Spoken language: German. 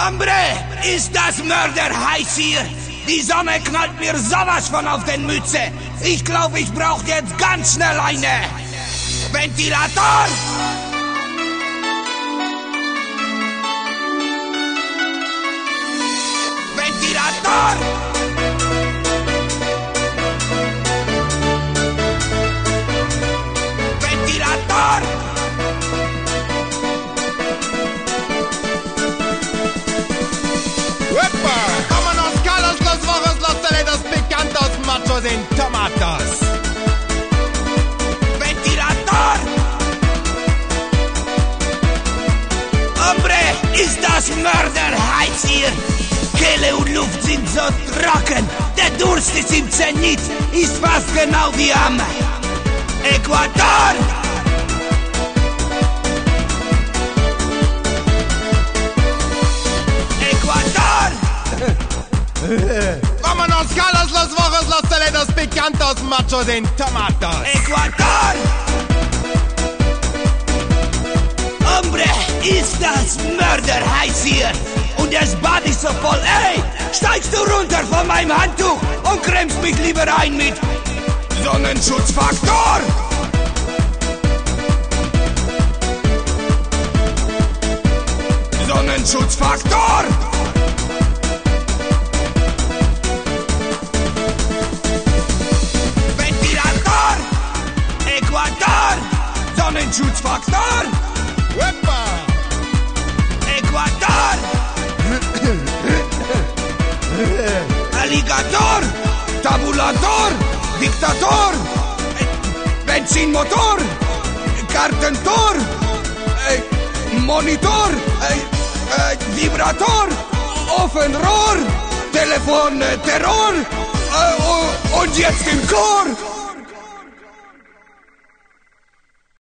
Hombre, ist das Mörder heiß hier? Die Sonne knallt mir sowas von auf den Mütze. Ich glaube, ich brauche jetzt ganz schnell eine Ventilator. Ventilator. Ventilator. Vámonos, Carlos, los rojos, los toledos, picantos, machos en tomatos. Ventilator! Hombre, ist das Mörderheiz hier! Kehle und Luft sind so trocken, der Durst ist im Zenit, ist fast genau wie am Äquator! Vámonos, Carlos, los rojos, los toledos, picantos, machos en tomatos. Äquator! Hombre, ist das Mörderheiß hier! Und das Bad ist so voll. Ey, steigst du runter von meinem Handtuch und cremst mich lieber ein mit Sonnenschutzfaktor! Sonnenschutzfaktor! Ventilator! Äquator! Sonnenschutzfaktor! Wepa! Äquator! Alligator! Tabulator! Diktator! Benzinmotor! Kartentor! Monitor! Vibrator! Ofenrohr! Telefon, Terror! Und jetzt im Chor!